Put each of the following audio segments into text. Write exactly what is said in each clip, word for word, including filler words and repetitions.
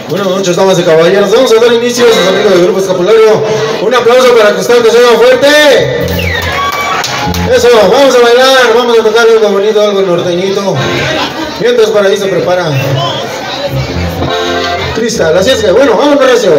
Buenas noches, damas y caballeros. Vamos a dar inicio a sus amigos del Grupo Escapulario. Un aplauso para Cristal que suena fuerte. Eso, vamos a bailar, vamos a tocar algo bonito, algo norteñito. Mientras para ahí se prepara Cristal. Así es que, bueno, vamos a recio.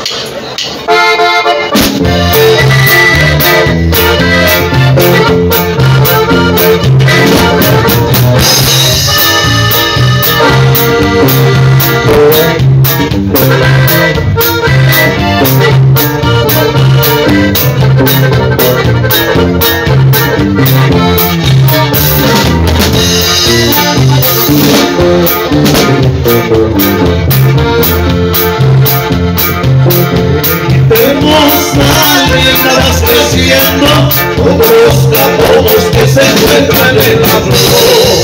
Estabas creciendo como los capomos que se encuentran en la flor.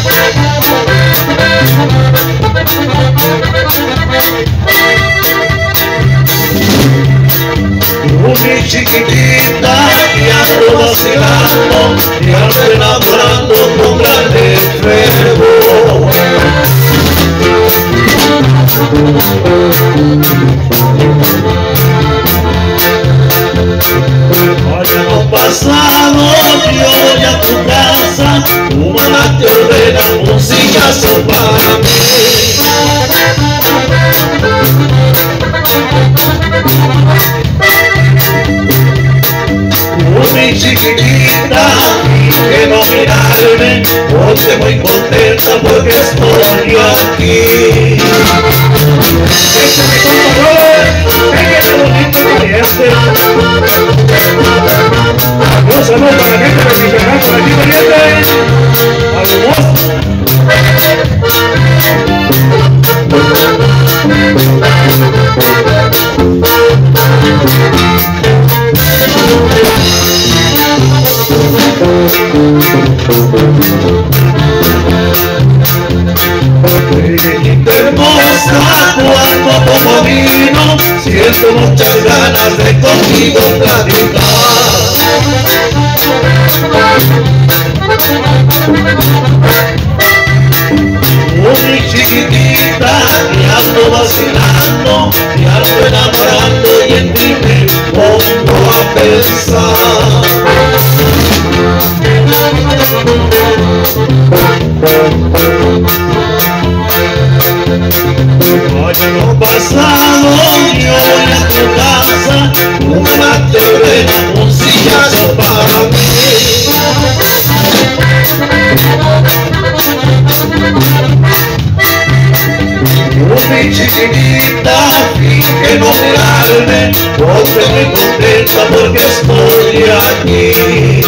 Mi chiquitita y ando vacilando y ando enamorando con grande fervor. Año pasado yo voy a tu casa, tu mamá te ordena un sillazo para mí. Mi chiquitita, que no mirarme, ponte muy contenta porque estoy aquí. Un saludo para la gente de Michoacán por aquí pendiente. Hermosa, cuando como vino, siento muchas ganas de contigo platicar. Muy chiquitita, y ando vacilando, y ando enamorando, y en ti me pongo a pensar. Año pasado yo voy a tu casa, una te ordena un sillazo para mí. Mi chiquitita, finge no mirarme, ponte muy contenta porque estoy aquí.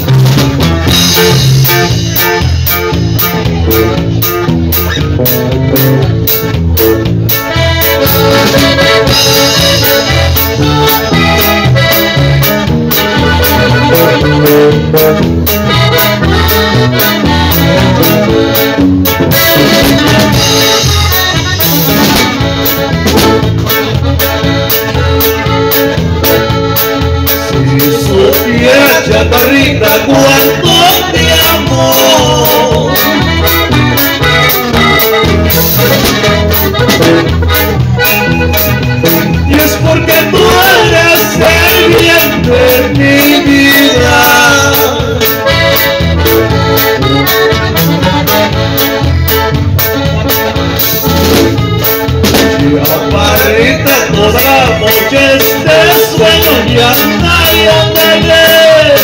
Si supieras, chaparrita, cuánto te amo. Y es porque tú eres el bien de mi vida. Chaparrita, toda la noche este sueño ya nadie me ve.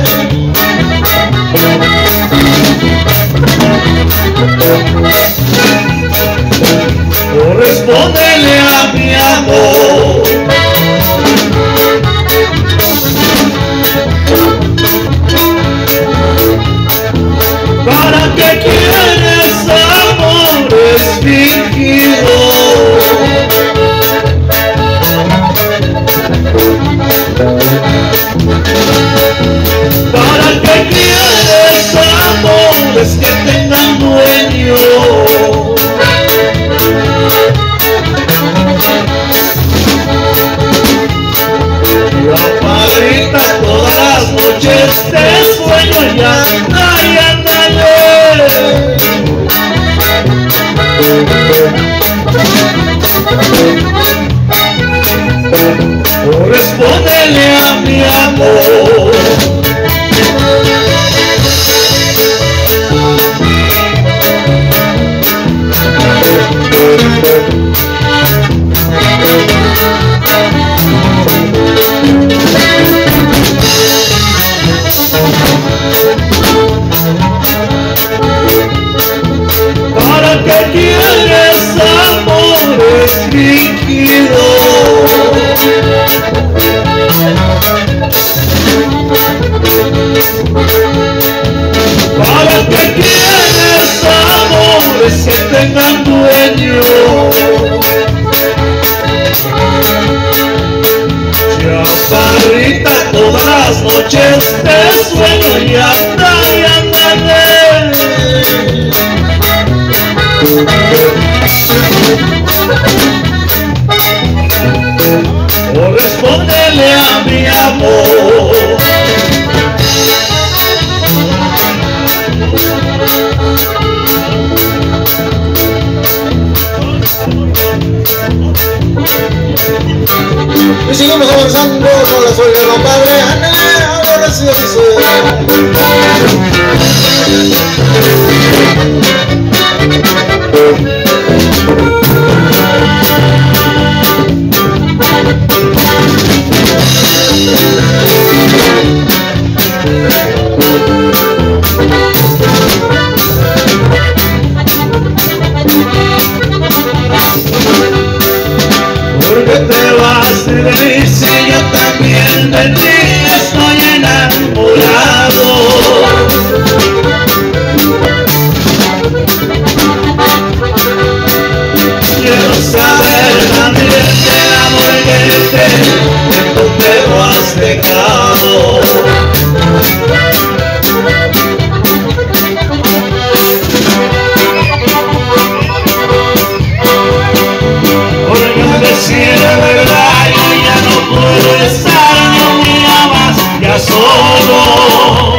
Correspóndele a mi amor. ¿Para qué quieres amores fingidos? ¿Para qué quieres amores que tengan dueño? Chaparrita, todas las noches te sueño y anda y ándale. amor. Y seguimos avanzando con la suerte, compadre. ¡Ándale! Ahora sí dice. Porque te vas de mí si yo también de ti estoy enamorado. Quiero saber también del amor que te, que tú te lo has dejado. Si es verdad, yo ya no puedo estar ni un día más ya solo.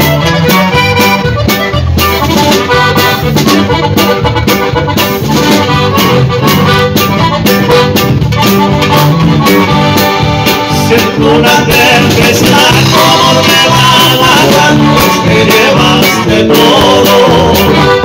Siento una tempestad como te va a matar, pues te llevaste todo.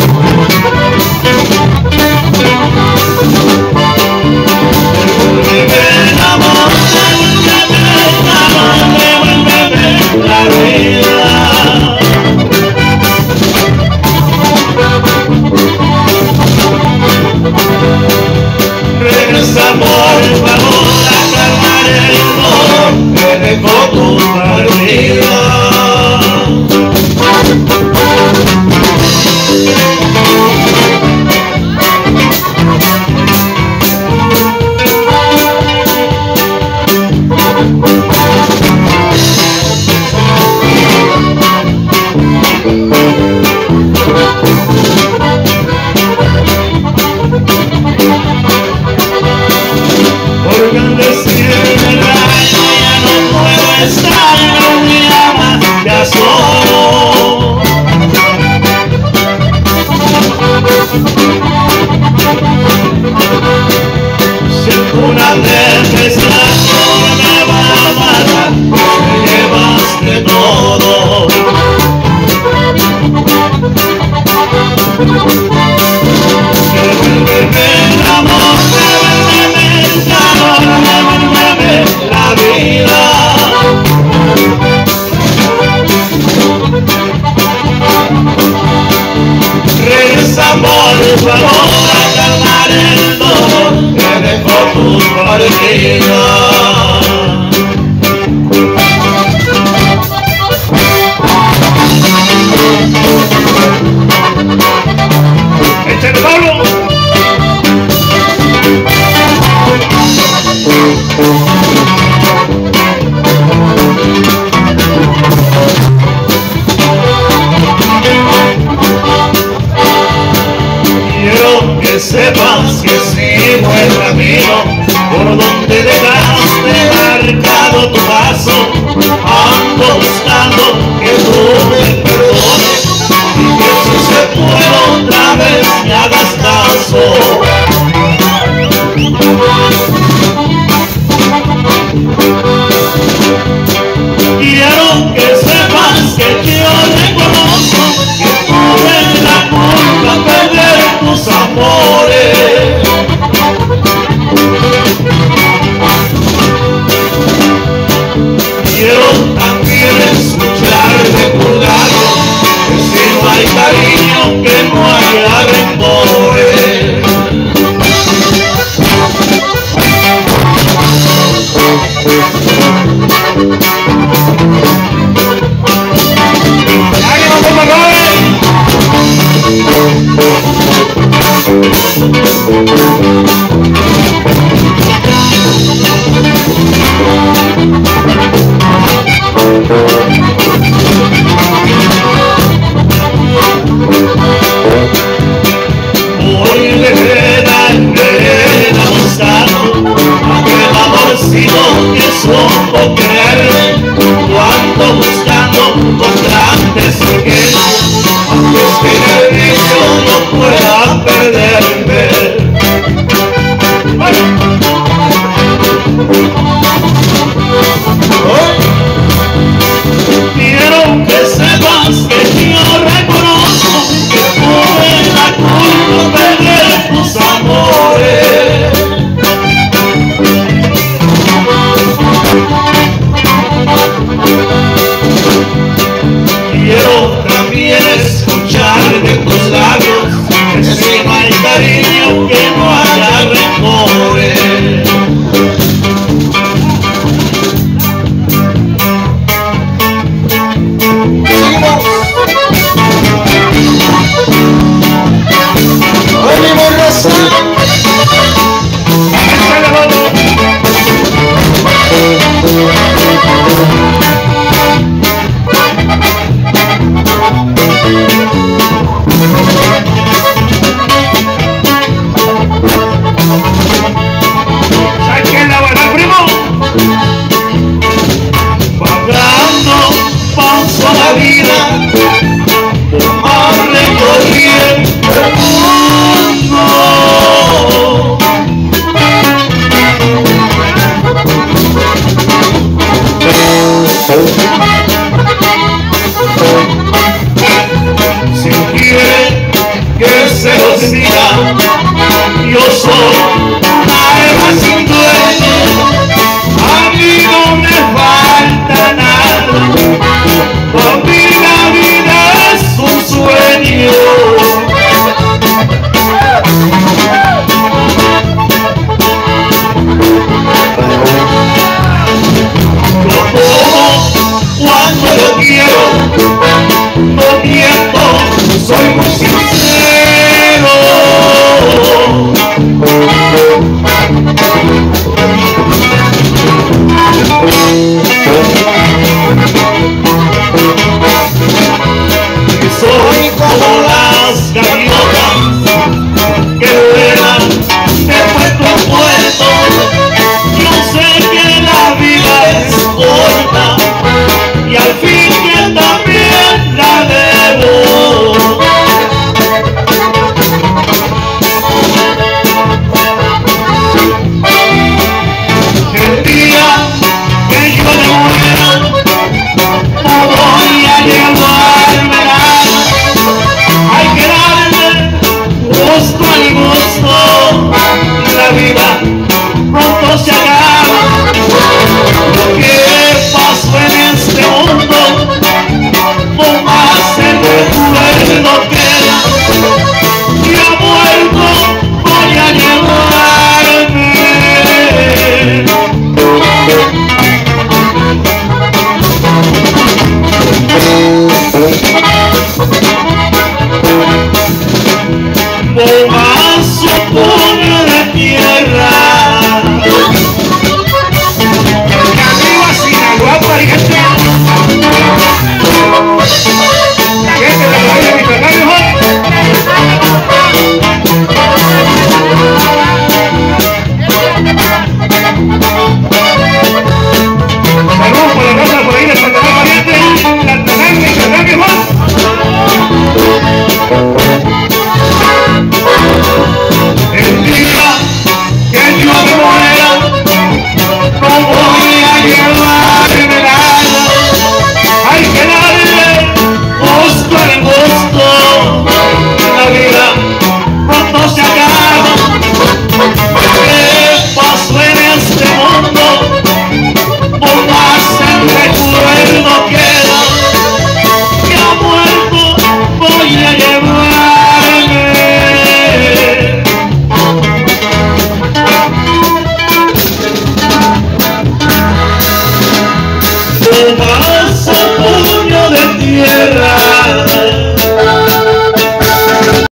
Regresa por favor a calmar el dolor que dejó tu partida. Porque al decir verdad yo ya no puedo estar ni un día más ya solo. Siento una tempestad que me va a matar, me llevaste todo. Devuélveme el amor, devuélveme el calor, devuélveme la vida. Regresa por favor a calmar el dolor que dejó tu partida. ¡Échale, Pablo! Quiero que sepas que sigo el camino por donde dejaste marcado tu paso. Ando buscando que tú me perdones y que si se puede otra vez me hagas caso. Quiero que sepas que yo reconozco que tuve la culpa de perder tus amores. Quiero también escuchar de tu lado que si no hay cariño, que no haya rencores. Hoy le queda en vereda buscando aquel amorcito que supo quererme. pueden ver. Quiero que sepas que yo reconozco que tuve la culpa de perder tus amores. Quiero también escuchar de tus labios que si no hay cariño, que no haya rencores. ¡Ánimo, raza! ¡Saquen la bala, primo! Vagando paso a la vida, por más recorriendo el mundo. Si quiere que se los diga, yo soy una alma sin dueño, a mí no me falta nada, para mí la vida es un sueño. Yo tomo cuando yo quiero, no miento, soy muy sincero. Soy como las gaviotas que vuelan de puerto a puerto. Yo sé que la vida es corta y al fin que también la debo. El día que yo me muera, no voy a llevarme nada. Hay que darle gusto al gusto, la vida